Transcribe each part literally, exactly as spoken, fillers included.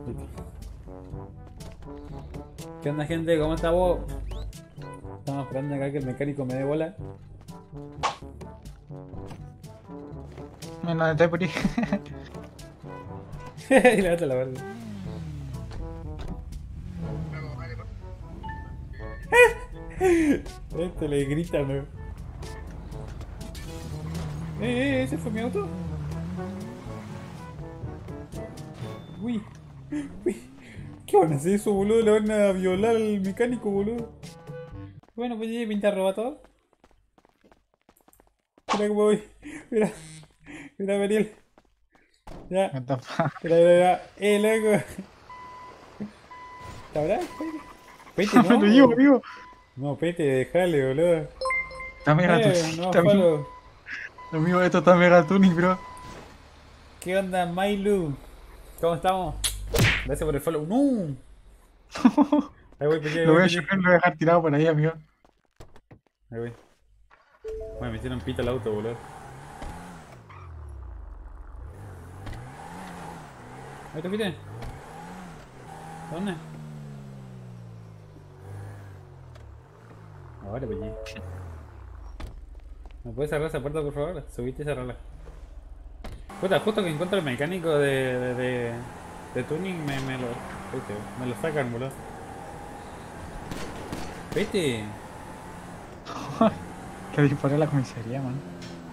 ¿Qué onda, gente? ¿Cómo está vos? Estamos esperando acá que el mecánico me dé bola. Me lo estoy por ahí. Y levanta la barra. Este le grita, ¿no? Eh, eh, ¿ese fue mi auto? Uy, uy. ¿Qué van a hacer eso, boludo? Le van a violar al mecánico, boludo. Bueno, pues ya pinta robato. Mira cómo voy. Mira. Mira, Mariel. Ya. What the fuck? Mira, mira, mira. Eh, loco. ¿Sabrá? Pete, Me lo no. llevo, amigo. No, Pete, dejale, boludo. Está mega Eh, tuning, no, amigo. follow. Amigo, esto está mega tuning, bro. ¿Qué onda, Mailu? ¿Cómo estamos? Gracias por el follow. ¡No! Ahí voy, Pete, ahí Lo voy, voy a Pete. chocar, lo voy a dejar tirado por ahí, amigo. Ahí voy. Bueno, me hicieron pito el auto, boludo. Ahí está, Pete. ¿Dónde? Ahora, Pete. ¿Me puedes cerrar esa puerta, por favor? Subiste y cerrarla. Puta, justo que encuentro el mecánico de, de, de, de tuning, me, me lo... Vete, me lo sacan, boludo. Vete. Le disparé a la comisaría, man.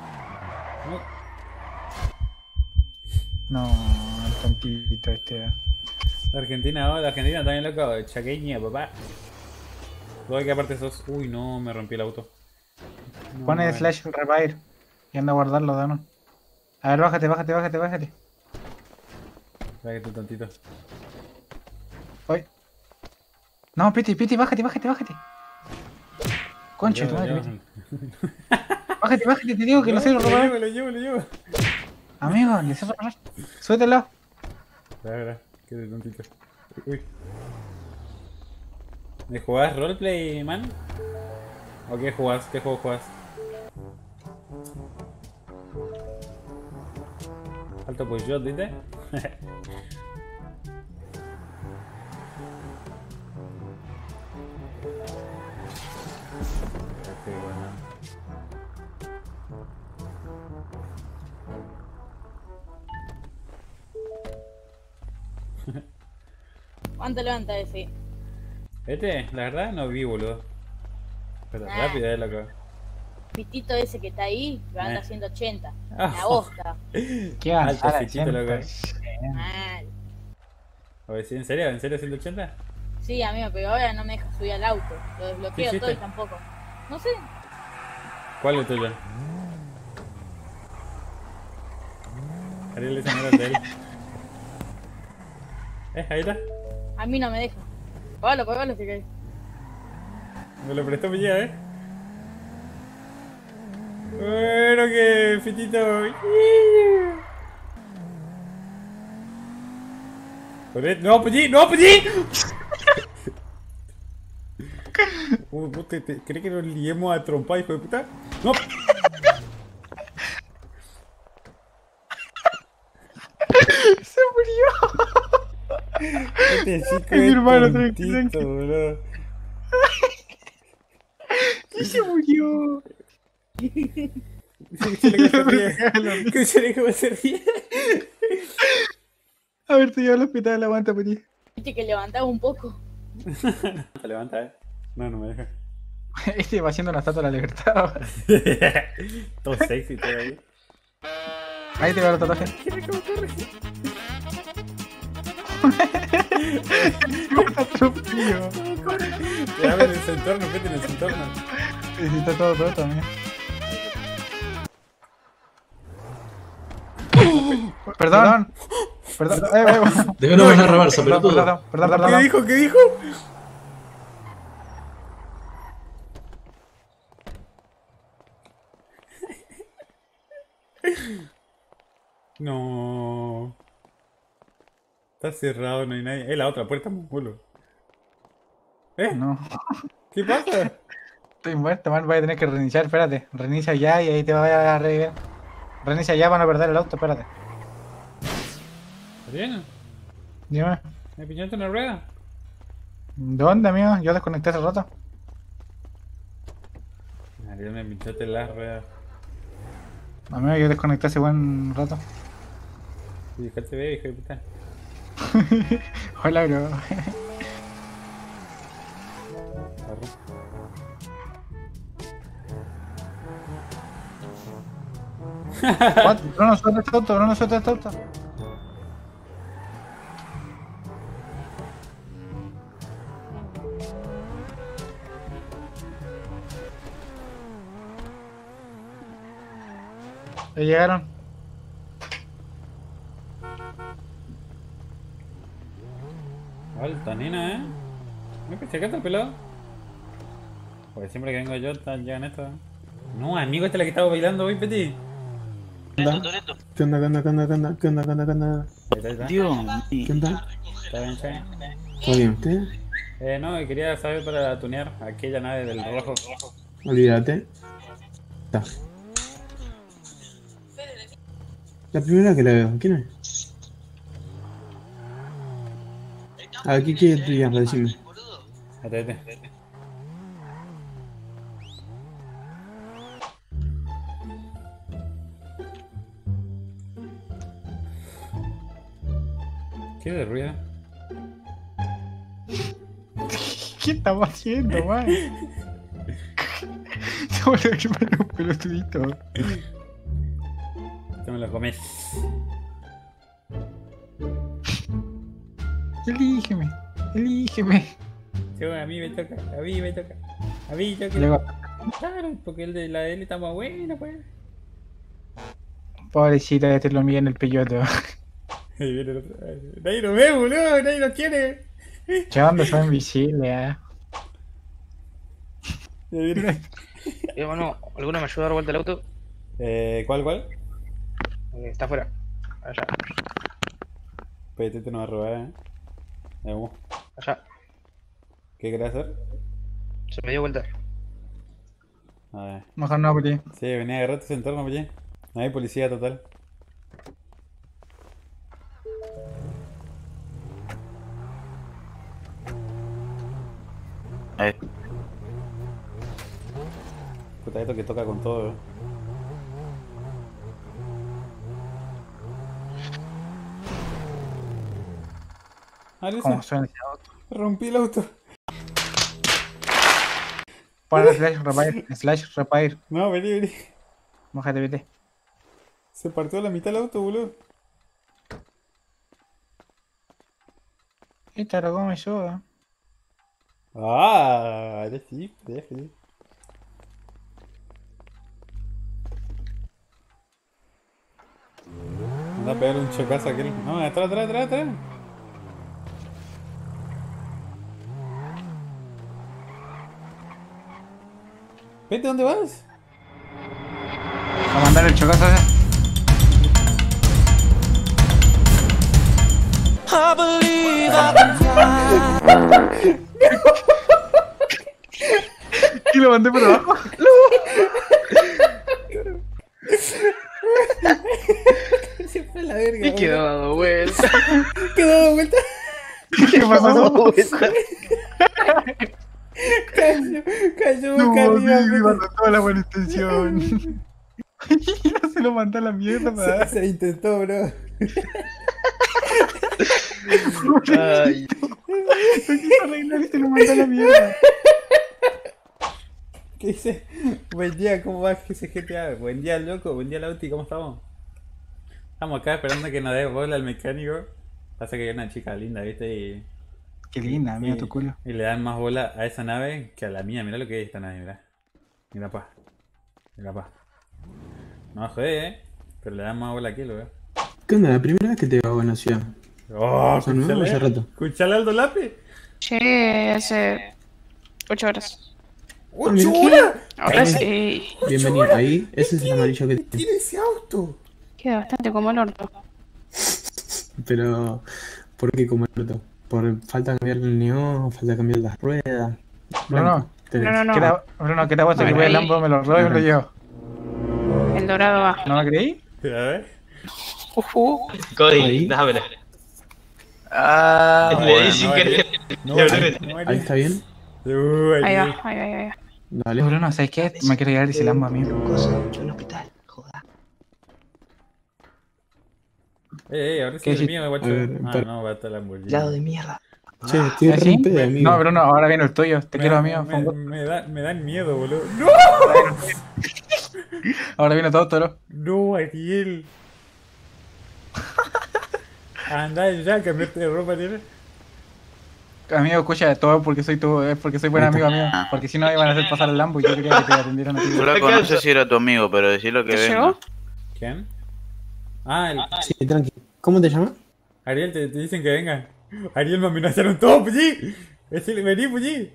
No. No, el tontito este. La Argentina, oh, la Argentina también loco. Chaqueña, papá. Luego que aparte sos... Uy, no, me rompí el auto. No, Pone bueno. slash repair y anda a guardarlo, Dano. A ver, bájate, bájate, bájate, bájate. Espera que tú tantito. Voy. No, Piti, Piti, bájate, bájate, bájate. Concha, Lo tu llevo, madre, lo Piti. llevo. Bájate, bájate, te digo que no sé Lo robar. llevo, lo llevo, lo llevo. Amigo, le sé robar. Suéltalo. Espera, espera, quédate tantito. Uy. ¿Me jugás roleplay, man? ¿O qué jugás? ¿Qué juego jugás? Alto pues yo, ¿viste? Qué bueno. ¿Cuánto levanta ese? Este, la verdad no vi, boludo. Pero Nah. rápida es loco. Pitito ese que está ahí, levanta Eh. ciento ochenta. Ah. La bosta. Qué Alto avanzada fitito, siempre. loco. Mal. Oye, ¿sí? ¿En serio? ¿En serio ciento ochenta? Sí, amigo, pero ahora no me deja subir al auto. Lo ¿Qué desbloqueo hiciste? todo y tampoco. No sé. ¿Cuál es el tuyo? Ariel, esa no era de él. Eh, ahí está. A mí no me deja. Pagalo, pagalo si querés. Me lo prestó mi guía, eh. Bueno, que fitito. Correcto. No, Pelli, no, Pelli. Uy, ¿vos te, te, ¿crees que nos liemos a trompar, hijo de puta? No. Se murió. Este chico Es mi es hermano, tontito, tranquilo. boludo. Y se murió. Escuchale cómo se ríe. Escuchale cómo se ríe. A ver, te llevo al hospital, aguanta, Piti. Viste que levantaba un poco. Se levanta, eh. No, no me deja. Este va haciendo la estatua de la libertad. Todo sexy, todo ahí. Ahí te veo el tatuaje. Está atropello. Ya ven en su entorno, vete en su entorno. Sí, está todo roto, amigo. Perdón. Perdón. Eh, eh, ¿De qué no vas a reversa, Perdón, pelotudo? perdón, perdón, perdón, ¿Qué perdón. dijo? ¿Qué dijo? No. Está cerrado, no hay nadie. Es la otra puerta, mongolo. ¿Eh? No. ¿Qué pasa? Estoy muerto, man. Voy a tener que reiniciar. Espérate. Reinicia ya y ahí te va a revivir. Reinicia ya para no perder el auto. Espérate. ¿Está bien? Dime. ¿Me pinchaste una rueda? ¿Dónde, amigo? Yo desconecté hace rato. Ariel, me pinchaste las ruedas. Amigo, yo desconecté hace buen rato. Y dejaste ver, hijo de puta. Hola, bro. Arru. What? Bruno, suelta este auto, Bruno, suelta este auto. Ya llegaron. Alta, nena, ¿eh? ¿Me pensé que está el pelado? Porque siempre que vengo yo, ta- llegan estos. No, amigo, esta es la que estaba bailando hoy, Peti. ¿Qué onda? ¿Qué onda? ¿Qué onda? ¿Qué onda? ¿Qué onda? ¿Qué onda? ¿Qué onda? ¿Qué onda? Ahí está, ahí está. Dios ¿Qué onda? Está bien, está bien. ¿Todo bien? ¿Usted? Eh, no, quería saber para tunear aquella nave del rojo. Olvídate. Está. La primera que la veo, ¿quién es? A ver, ¿qué quiere estudiar? Decime. Vete, vete. ¿Qué de ruido? ¿Qué estamos haciendo, man? Se me lo que un pelotudito. Te me lo comes. Elígeme, elígeme. Yo, a mí me toca, a mí me toca. A mí yo que... Luego, Claro, porque el de la de él está más bueno, pues. pobrecita, este lo mía en el peyote. Ahí viene el otro. Nadie lo ve, boludo, nadie lo quiere. Chavando, son invisibles, eh. Ahí viene. Eh, bueno, ¿alguno me ayuda a dar vuelta el auto? Eh, ¿cuál, cuál? Eh, está afuera. Allá, Pete te nos va a robar, eh. Vamos. allá. ¿Qué querés hacer? Se me dio vuelta. A ver. Mejor no, porque Sí, venía a agarrar tu entorno, oye. No hay policía total. Ahí. Puta, esto que toca con todo, eh. Ah, ¿cómo Lisa, suena ese auto? rompí el auto. Pon slash repair, slash repair. No, vení, vení. Mójate, vete. Se partió la mitad el auto, boludo. Esta lo come yo, eh. Ah, ya sí, ya sí. Anda a pegar un chocazo a aquel. No, atrás, atrás, atrás, atrás. Vete, ¿dónde vas? A mandar el chocazo ese. Y lo mandé por abajo. Se fue la verga. Y quedó dado vuelta. Quedó dado vuelta. ¿Qué pasó? Cayó, cayó No, boca arriba. me vete. mandó toda la buena intención. Y ya se lo mandó a la mierda. Se, se intentó, bro. Ay, Lo quiso arreglar y se lo mandó a la mierda. ¿Qué dice? Buen día, ¿cómo va ese G T A? Buen día, loco. Buen día, Lauti, ¿cómo estamos? Estamos acá esperando que nos dé bola al mecánico. Pasa que hay una chica linda, ¿viste? Y, Qué linda, mira y- tu culo. y le dan más bola a esa nave que a la mía. Mira lo que es esta nave, mira. Mira, pa. Mira, pa. No me jodé, ¿eh? Pero le dan más bola aquí, lo veo. ¿Qué onda? ¿La primera vez que te va a la ciudad? ¡Oh! Son nuevos hace rato. ¿Escuchale Aldo Lape? Llegué hace ocho horas. ¡Ocho horas! Ahora sí. Bienvenido. Ahí, ese es el amarillo que tiene. ¡Tiene ese auto! Queda bastante como el orto. Pero, ¿por qué como el otro? ¿Por falta de cambiar el neón? ¿Falta de cambiar las ruedas? Bruno, Tenés. No, no, ¿qué no. era- Bruno, ¿qué te ha puesto que Bueno, voy al ahí- Lambo, me lo robo y me lo llevo? El dorado va. ¿No me creí? A ver. Ujú. Ahí. Cody, déjamela. Ah, Le bueno. di sin querer. No, Le no, hablé. no, Ahí está bien. Uh, Ahí ahí. va, ahí va, ahí va. Dale. Bruno, ¿sabes qué? Me quiero llevar ese Lambo a mí. Cosa, yo en el hospital. Joda. Eh, eh, ahora sí ¿Qué es el hiciste? mío, guacho. A ver, Ah, pero- no, va a estar la Lamborghini. Lado de mierda. Che, estoy ¿Ah, re sí? en pedo, amigo. No, Bruno, ahora viene el tuyo. Te Me quiero, da- amigo. Me, fue un gusto. me, da, me dan miedo, boludo. ¡No! Ahora viene todo, toro. No, Ariel. Anda ya, cambiarte de ropa, Ariel. Amigo, escucha, todo porque soy tu, es porque soy buen Ahí está. amigo, amigo. Porque si no iban a hacer pasar el Lambo y yo quería que te atendieran a ti. Flaco, no sé si era tu amigo, pero decirlo que ¿Te venga. llegó? ¿Quién? Ah, el... Sí, tranqui. ¿Cómo te llamas? Ariel, te, te dicen que venga. Ariel, me amenazaron todos, Puyi. Decirle, vení, Puyi.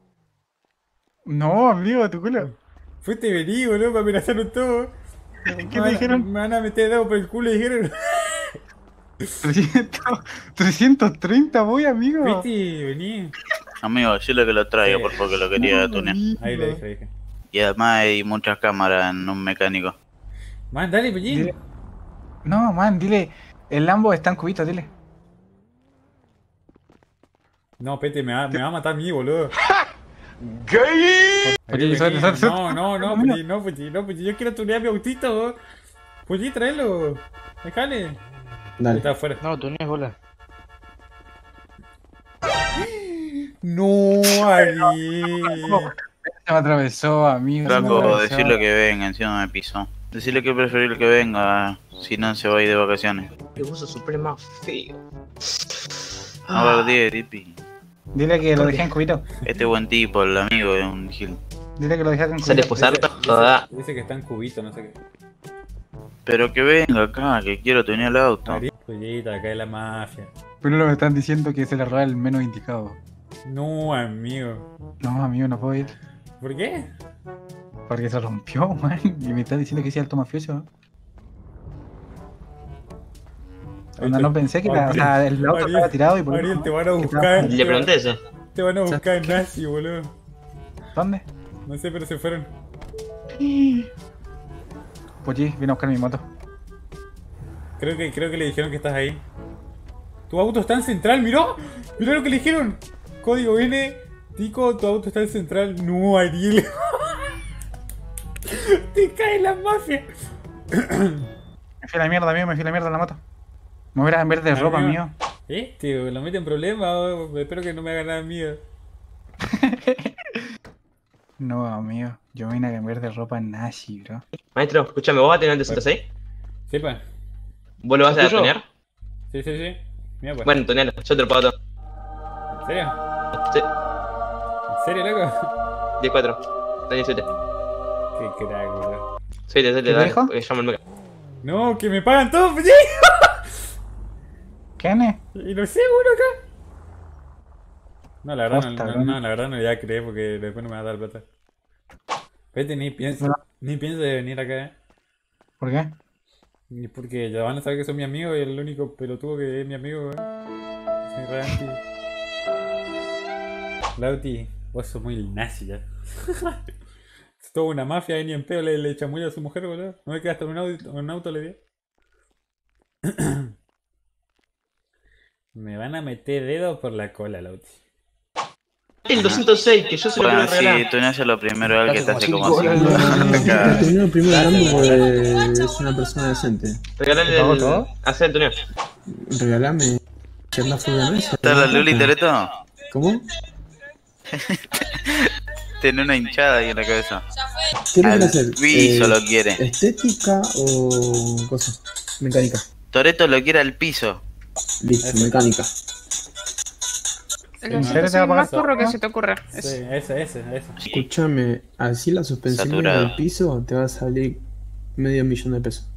No, amigo, tu culo. Fuiste, vení, boludo, me amenazaron todos. ¿Qué te dijeron? Me van a meter dedo por el culo, dijeron. trescientos, trescientos treinta voy, amigo. Fuiste, vení. Amigo, decirle que lo traiga, por favor, que lo quería tunear. Ahí le dije, le dije. Y además hay muchas cámaras en un mecánico. Man, dale, Puyi. Dile- No, man, dile. El Lambo está en cubitos, dile. No, Pete, me va, me va a matar a mí, boludo. Oye, Ariel, suelta, vení. suelta, suelta. No, no, no, Puyi, no, Puyi, no, Puyi. Yo quiero tunear mi autito, boludo. Puyi, tráelo. Déjale. Ahí Dale. está afuera. No, tú no es bola. No, Ariel. Se me atravesó, amigo. se me Flaco, atravesó. decirle que venga, encima me pisó. Decirle que es preferible que venga, si no se va a ir de vacaciones. Que uso suprema feo. No lo diez, Tipi. Dile que lo dejé en cubitos. Este buen tipo, el amigo de un gil. Dile que lo dejé en Sale cubitos. posarto. Joda. Dice que está en cubito, no sé qué. Pero que venga acá, que quiero tener el auto. Ariel, Puyita, acá es la mafia. Pero me están diciendo que se le roba el menos indicado. No, amigo. No, amigo, no puedo ir. ¿Por qué? Porque se rompió, man. Y me están diciendo que es alto mafioso. Onda, no pensé que la, o sea, el auto Ariel, estaba tirado y por Ariel, eso- te van a que buscar. estaba- Le pregunté eso. Te van a buscar en nazi, boludo. ¿Dónde? No sé, pero se fueron. Pues sí, vine a buscar mi moto. Creo que, creo que le dijeron que estás ahí. Tu auto está en central, miró. Miró lo que le dijeron. Código N. Tico, tu auto está en central. No, Ariel. Te cae la mafia. Me fui a la mierda, amigo, me fui a la mierda en la moto. Me voy a ir en verde de ropa, Amigo. amigo. Este, lo mete en problemas. oh, Espero que no me haga nada miedo. No, amigo. Yo me vine a cambiar de ropa nazi, bro. Maestro, escúchame, ¿vos vas a tener el doscientos seis? Sepa. ¿Vos lo vas a ¿Tuyo? tonear? Sí, sí, sí. Mira, pues. Bueno, tonealo, yo te lo pago todo. ¿En serio? Sí, ¿En serio, loco? diez cuatro. diecisiete. Qué crack, boludo. siete, siete, ¿Qué dale. dijo? Porque llamo el meca. No, que me pagan todo, pues, ¿Quién es? y no sé, uno acá. No, la verdad, Posta, no, no, bro. no, la verdad no voy a creer porque después no me va a dar plata. Vete, ni piensa, No. ni piensa de venir acá, eh. ¿Por qué? Ni porque ya van a saber que son mi amigo y el único pelotudo que es mi amigo, eh. Soy re anti. Lauti, vos sos muy nazi ya. Es toda una mafia, ni en pedo le, le chamulla a su mujer, boludo. No me queda hasta un auto, un auto le di. Me van a meter dedos por la cola, Lauti. El doscientos seis, que yo se lo Bueno, quiero sí, regalar. tú no haces lo primero al que te hace como Hola, así. no, primero, primero hablando porque es una persona decente. Regalale ¿Te pago el... todo? Hacer el toneo. Regalame. ¿Qué anda full de mesa? ¿Está la Luli Tereto? ¿Cómo? Tiene una hinchada ahí en la cabeza. ¿Qué le Al quiere hacer? piso Eh, lo quiere. ¿Estética o cosa? Mecánica. Toreto lo quiere al piso. Listo, mecánica. El ¿En doscientos serio te va a seis pagar más turro que todo? se te ocurra. Sí, Eso. ese, ese, ese. Escúchame, así la suspensión Saturado. del piso te va a salir medio millón de pesos.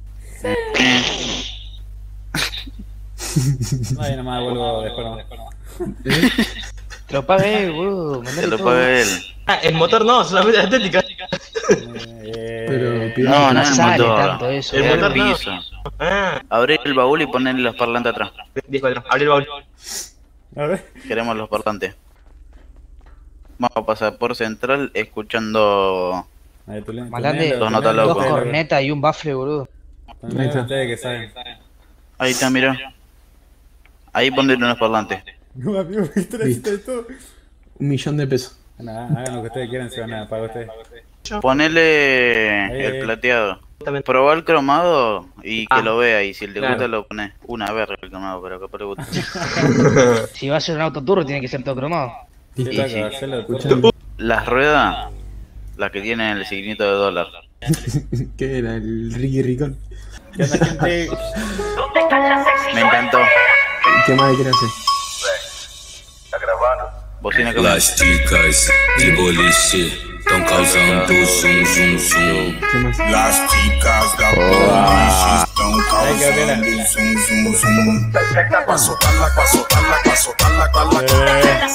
No, ya nomás vuelvo después. nomás. ¿Eh? Te lo pagué, boludo. Se Mandale lo todo. paga él. Ah, el motor no, solamente la estética. Eh, Pero pide- No, no No es el sale motor. tanto eso. El Es el motor no. piso. Ah, Abrir el baúl y ponerle los parlantes atrás. diez cuatro. Abrí el baúl. A ver. Queremos los parlantes. Vamos a pasar por central escuchando. A ver, tú le- tú Mandale le- Dos tú notas le- locos. dos ustedes, cornetas y un bafle, boludo. también Ahí está. ustedes que saben. Ahí está, mira. Ahí ponle unos parlantes. No, amigo, esto necesita de todo. Un millón de pesos. Nada, hagan lo que ustedes quieran, se van a pagar ustedes. Ponele Ahí, el ahí. plateado. Probá el cromado y que Ah, lo vea. Y si le claro. gusta, lo pones. Una vez el cromado, pero capaz le gusta. Si va a ser un auto turbo, tiene que ser todo cromado. Sí, Sí, taca, sí. hacelo, Escuchame. Las ruedas, las que tienen el signito de dólar. ¿Qué era? El Ricky Ricón. ¿Qué onda, gente? Me encantó. ¿Qué más quiere hacer? Bocina que Las chicas de boliche estão causando zum zum zum. ¿Qué más? Las chicas da boliche estão causando zum zum zum. Pra soltarla, pra soltarla, pra soltarla, pra soltarla. Pra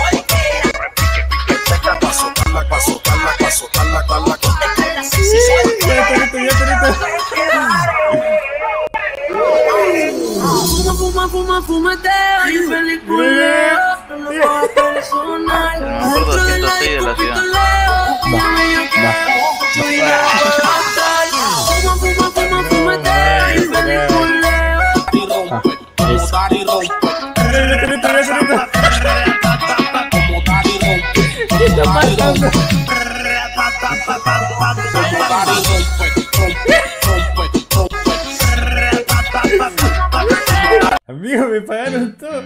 soltarla, pra soltarla, pra soltarla, pra soltarla. Ya, Torito, ya, Torito. Fuma, fuma, fuma, fumeteo y feliz culeo. No lo va a personal. No me acuerdo de ciento seis de la ciudad. Fuma, fuma, fuma, fumeteo y feliz culeo. ¿Qué está pasando? Amigo, me pagaron todo.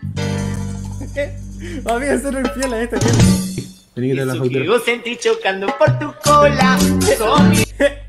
Amigo, son infiel a esta gente. Vení que te la factura. Sentí chocando por tu cola.